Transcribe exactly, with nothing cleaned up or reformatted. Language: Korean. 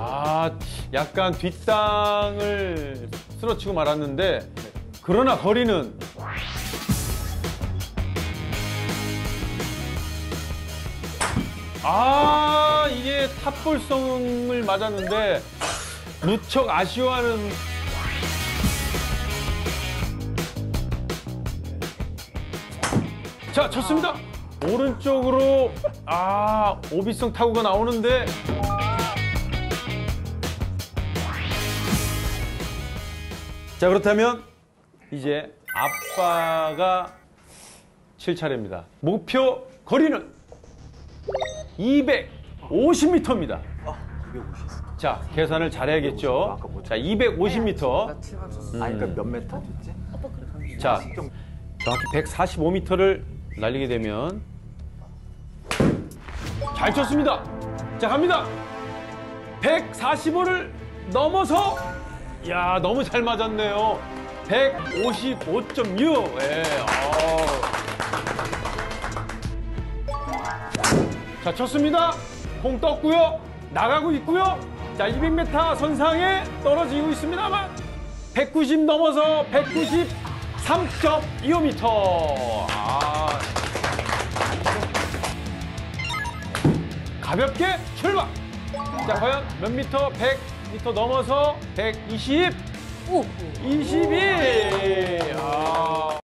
아, 약간 뒷땅을 쓰러치고 말았는데 그러나 거리는 아, 이게 탑볼성을 맞았는데 무척 아쉬워하는. 자, 쳤습니다. 오른쪽으로 아, 오비성 타구가 나오는데 자, 그렇다면 이제 아빠가 칠 차례입니다. 목표 거리는 이백오십 미터입니다. 자, 계산을 잘해야겠죠. 자, 이백오십 미터. 음. 아니, 그러니까 몇 메터 됐지? 자, 정확히 백사십오 미터를 날리게 되면 잘 쳤습니다. 자, 갑니다. 백사십오를 넘어서 야, 너무 잘 맞았네요. 백오십오 점 육. 예. 자, 쳤습니다. 공 떴고요. 나가고 있고요. 자, 이백 미터 선상에 떨어지고 있습니다만 백구십 넘어서 백구십삼 점 이오 미터. 아. 가볍게 출발. 자, 과연 몇 미터? 백 미터 넘어서 백이십, 이십일. 아.